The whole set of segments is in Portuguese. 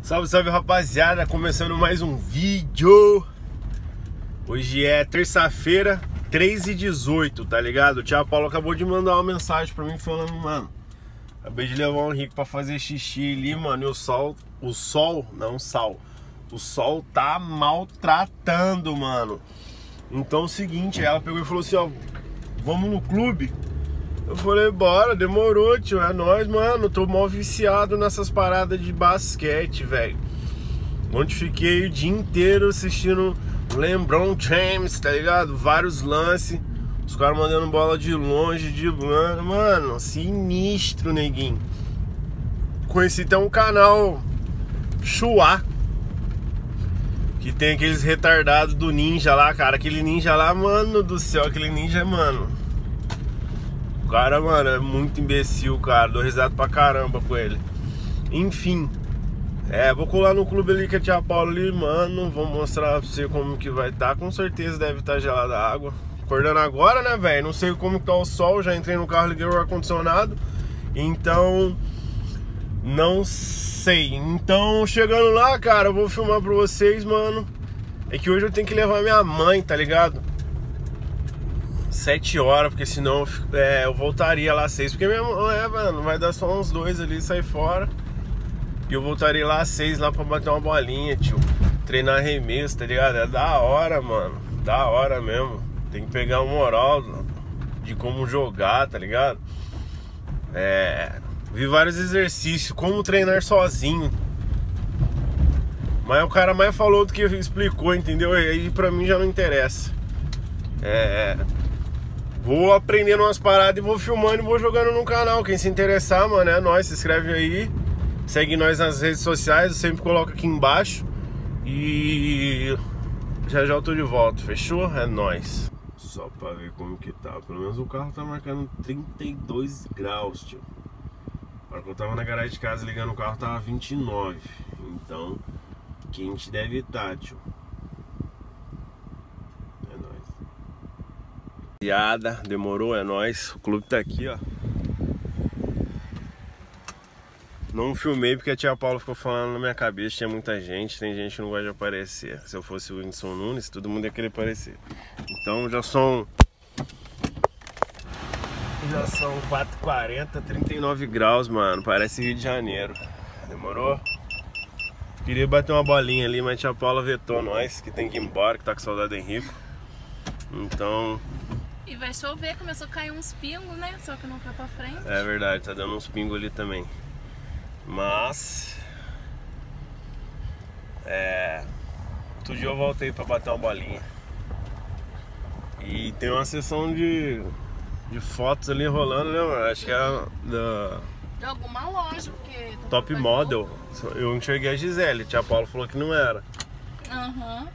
Salve, salve, rapaziada, começando mais um vídeo. Hoje é terça-feira, 3h18, tá ligado? O Thiago Paulo acabou de mandar uma mensagem pra mim falando, mano, acabei de levar o Henrique pra fazer xixi ali, mano, e o sol tá maltratando, mano. Então é o seguinte, ela pegou e falou assim, ó, vamos no clube? Eu falei, bora, demorou, tio, é nóis, mano. Tô mal viciado nessas paradas de basquete, velho. Ontem fiquei o dia inteiro assistindo LeBron James, tá ligado? Vários lances, os caras mandando bola de longe, mano, sinistro, neguinho. Conheci até um canal Chuá, que tem aqueles retardados do ninja lá, cara. Aquele ninja lá, mano do céu, aquele ninja, mano. O cara, mano, é muito imbecil, cara. Dou risada pra caramba com ele. Enfim, vou colar no clube ali que é Tia Paulo ali, mano. Vou mostrar pra você como que vai estar. Com certeza deve estar gelada a água. Acordando agora, né, velho? Não sei como que tá o sol. Já entrei no carro, liguei o ar-condicionado. Então, não sei. Então, chegando lá, cara, eu vou filmar pra vocês, mano. É que hoje eu tenho que levar minha mãe, tá ligado? 7 horas, porque senão eu voltaria lá às 6. Porque minha mãe, mano, vai dar só uns 2 ali e sair fora. E eu voltaria lá às 6 lá pra bater uma bolinha, tio. Treinar arremesso, tá ligado? É da hora, mano. Da hora mesmo. Tem que pegar o moral de como jogar, tá ligado? Vi vários exercícios, como treinar sozinho. Mas o cara mais falou do que explicou, entendeu? E aí pra mim já não interessa. Vou aprendendo umas paradas e vou filmando e vou jogando no canal. Quem se interessar, mano, é nóis. Se inscreve aí. Segue nós nas redes sociais. Eu sempre coloco aqui embaixo. E já já eu tô de volta. Fechou? É nóis. Só pra ver como que tá. Pelo menos o carro tá marcando 32 graus, tio. Na hora que eu tava na garagem de casa ligando o carro tava 29. Então, quente deve estar, tio. Demorou, é nóis. O clube tá aqui, ó. Não filmei porque a Tia Paula ficou falando na minha cabeça. Tinha muita gente, tem gente que não gosta de aparecer. Se eu fosse o Whindersson Nunes, todo mundo ia querer aparecer. Então já são 4h40, 39 graus, mano. Parece Rio de Janeiro. Demorou? Queria bater uma bolinha ali, mas a Tia Paula vetou nós, que tem que ir embora, que tá com saudade do Henrique. Então... E vai chover, começou a cair uns pingos, né? Só que não foi pra frente. É verdade, tá dando uns pingos ali também. Mas... outro dia eu voltei pra bater uma bolinha. E tem uma sessão de fotos ali rolando, né, mano? Acho que é de alguma loja, porque... Top Model. Eu enxerguei a Gisele, a Tia Paula falou que não era. Aham.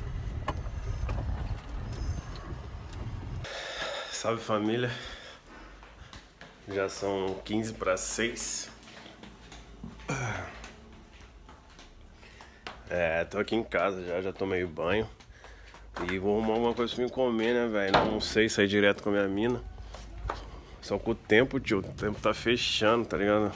Salve, família. Já são 15 para 6. Tô aqui em casa já tomei banho. E vou arrumar alguma coisa pra me comer, né, velho? Não sei, sair direto com a minha mina. Só com o tempo, tio. O tempo tá fechando, tá ligado?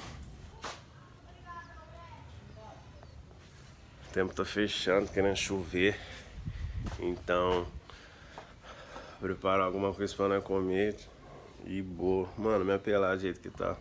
O tempo tá fechando, querendo chover. Então... preparar alguma coisa pra nós comer e boa. Mano, me apelar do jeito que tá.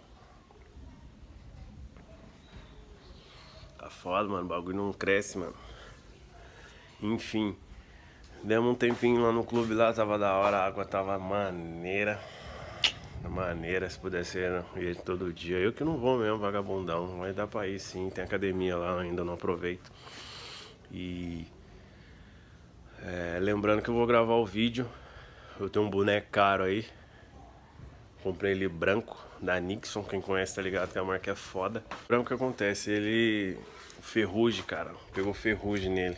Tá foda, mano. O bagulho não cresce, mano. Enfim. Demos um tempinho lá no clube lá, tava da hora. A água tava maneira. Maneira, se pudesse ir todo dia. Eu que não vou mesmo, vagabundão. Mas dá pra ir sim, tem academia lá, ainda não aproveito. E... lembrando que eu vou gravar o vídeo. Eu tenho um boneco caro aí. Comprei ele branco, da Nixon. Quem conhece tá ligado que a marca é foda. O branco, que acontece? Ele... ferrugem, cara. Pegou ferrugem nele.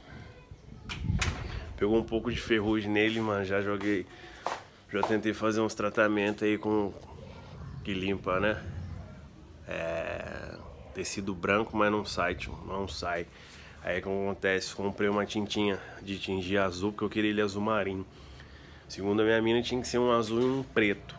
Pegou um pouco de ferrugem nele, mano. Já joguei... já tentei fazer uns tratamentos aí com... que limpa, né? Tecido branco, mas não sai, tio. Não sai. Aí o que acontece? Comprei uma tintinha de tingir azul, porque eu queria ele azul marinho. Segundo a minha mina, tinha que ser um azul e um preto.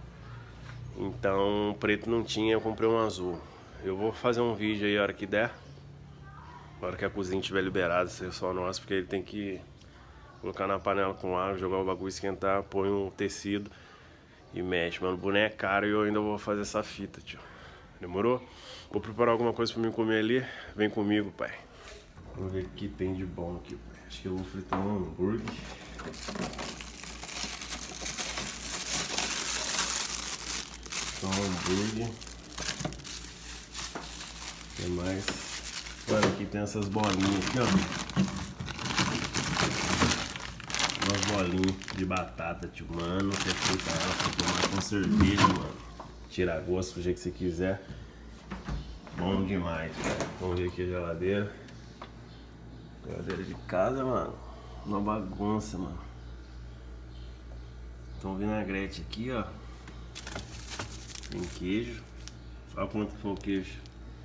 Então, preto não tinha, eu comprei um azul. Eu vou fazer um vídeo aí a hora que der. Na hora que a cozinha estiver liberada, isso é só nosso, porque ele tem que colocar na panela com água, jogar o bagulho, esquentar, põe um tecido e mexe, mano. O boneco é caro e eu ainda vou fazer essa fita, tio. Demorou? Vou preparar alguma coisa pra mim comer ali. Vem comigo, pai. Vamos ver o que tem de bom aqui, pai. Acho que eu vou fritar um hambúrguer. Um hambúrguer. O que mais? Mano, aqui tem essas bolinhas aqui, ó. Umas bolinhas de batata, tio. Mano, você frita ela pra tomar com cerveja, mano. Tirar gosto do jeito que você quiser. Bom demais, cara. Vamos ver aqui a geladeira. Geladeira de casa, mano. Uma bagunça, mano. Então, vinagrete aqui, ó. Tem queijo. Olha quanto foi o queijo.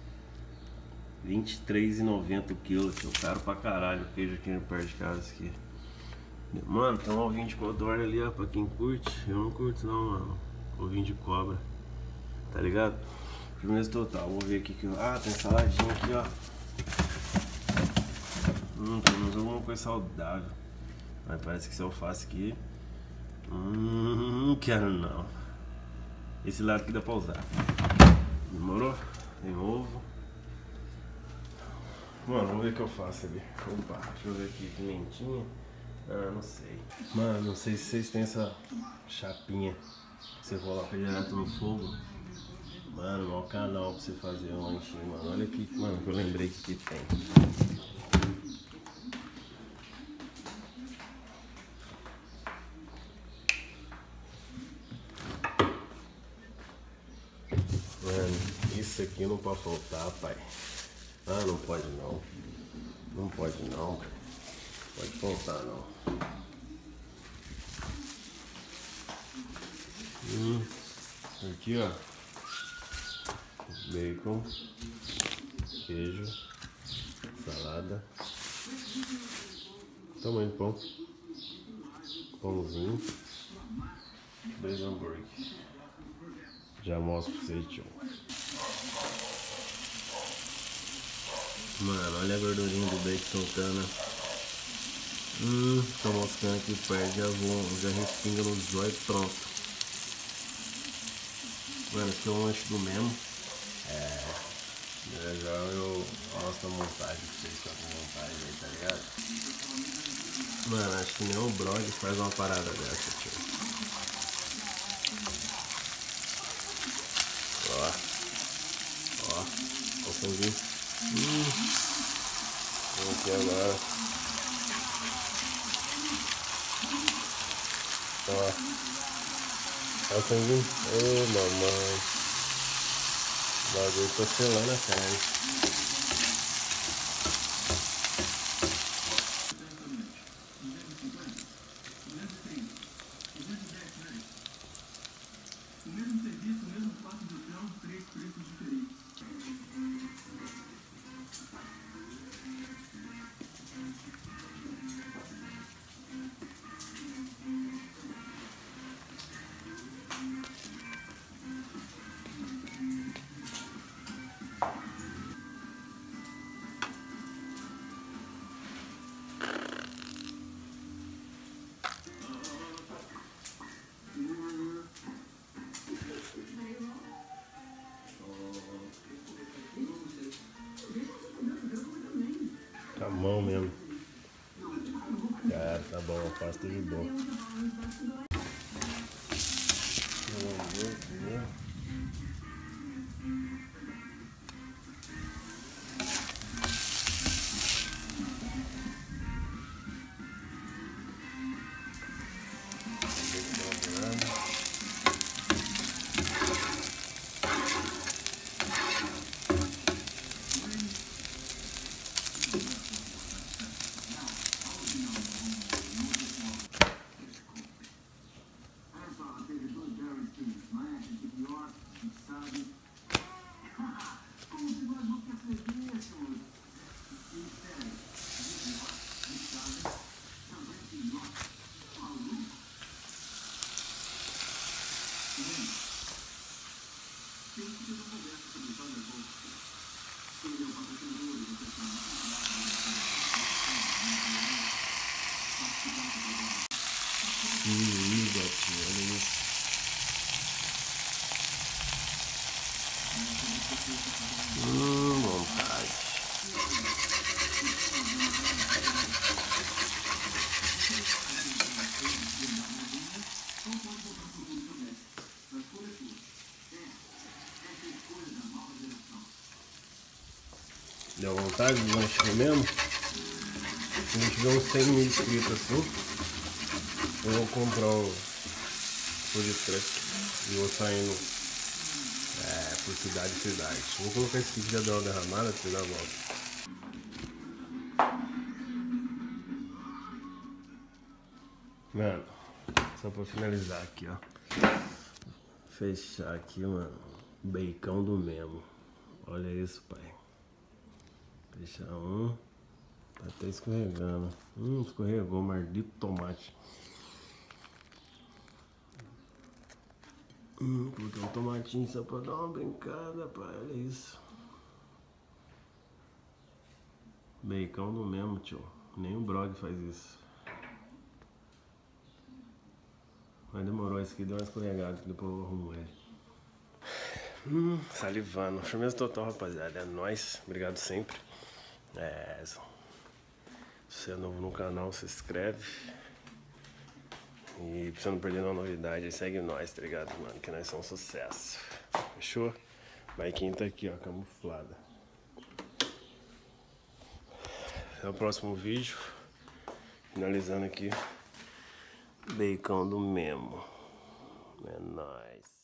R$23,90 o quilo, tio. Caro pra caralho o queijo aqui perto de casa aqui. Mano, tem um ovinho de codorna ali, ó, pra quem curte. Eu não curto não, mano. Ovinho de cobra. Tá ligado? Firmeza total. Vou ver aqui que... Ah, tem saladinha aqui, ó. Pelo menos alguma coisa saudável. Mas parece que esse alface aqui... não quero não. Esse lado aqui dá pra usar. Demorou? Tem ovo. Mano, vamos ver o que eu faço ali. Opa, deixa eu ver aqui, pimentinha. Ah, não sei. Mano, não sei se vocês têm essa chapinha que você coloca direto no fogo. Mano, ó o canal pra você fazer um lanchinho, mano. Olha aqui, mano, que eu lembrei que tem. Mano, isso aqui não pode faltar, pai. Ah, não pode não. Não pode não, pai. Pode faltar não. Aqui, ó. Bacon. Queijo. Salada. Tamanho de pão. Pãozinho. 2 hambúrguer. Já mostro pra vocês, tio. Mano, olha a gordurinha do bacon soltando. Tô mostrando aqui perto, já respinga no zóio, pronto. Mano, esse é um lanche do Memo. Já eu mostro a montagem pra vocês, que com vontade aí, tá ligado? Mano, acho que nem o Brog faz uma parada dessa, tio. Ó, o sanguinho. Vamos aqui agora. Ó o sanguinho. Ô, mamãe. O bagulho tá selando a carne. Com a mão mesmo. Cara, tá bom, faço tudo de bom. liga, tio, olha isso. Vontade. Deu vontade de lanchar mesmo? Se a gente tiver uns 100 mil inscritos assim, eu vou comprar um food truck e vou saindo por cidade em cidade. Vou colocar esse aqui que já deu uma derramada pra dar a volta. Mano, só pra finalizar aqui, ó. Fechar aqui, mano. Bacon do Memo. Olha isso, pai. Fechar um. Tá até escorregando. Escorregou, maldito tomate. Coloquei um tomatinho só pra dar uma brincada, pai. Olha isso. Bacon do Memo, tio. Nem o Brog faz isso. Mas demorou, esse aqui deu uma escorregada, que depois eu arrumo ele. Salivando. Firmeza total, rapaziada. É nóis. Obrigado sempre. Se você é novo no canal, se inscreve. E pra você não perder nenhuma novidade, segue nós, tá ligado, mano? Que nós somos um sucesso. Fechou? Baiquinho tá aqui, ó, camuflada. Até o próximo vídeo. Finalizando aqui. Bacon do Memo. É nóis.